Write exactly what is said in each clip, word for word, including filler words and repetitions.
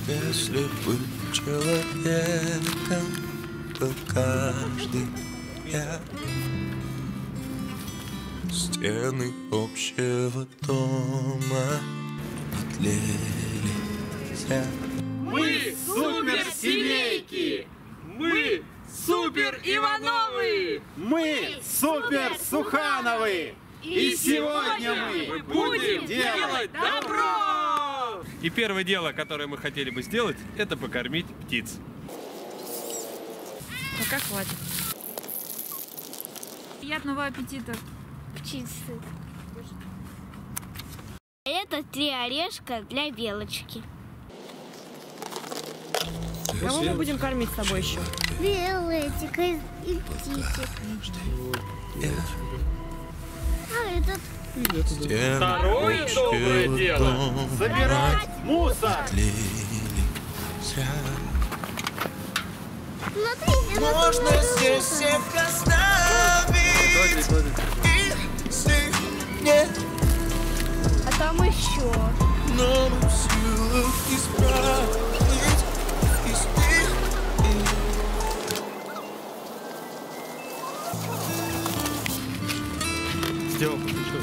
Если быть человеком, то каждый я. Стены общего дома отлелись. Мы суперсемейки! Мы супер Ивановы! Мы супер Сухановы! И сегодня мы будем делать добро! И первое дело, которое мы хотели бы сделать, это покормить птиц. Пока хватит. Приятного аппетита. Птицы. Это три орешка для белочки. Кого мы будем кормить с тобой еще? Белочка и птичек. А этот? Второе доброе дело – собирать мусор. Смотрите, Можно здесь всех оставить, если нет, а там еще. но мы в силах исправить, изменить. Сделал, ты что?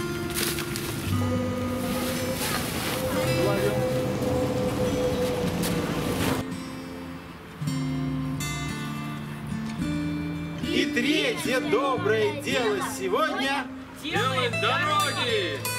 И третье доброе дело сегодня – Делать дороги!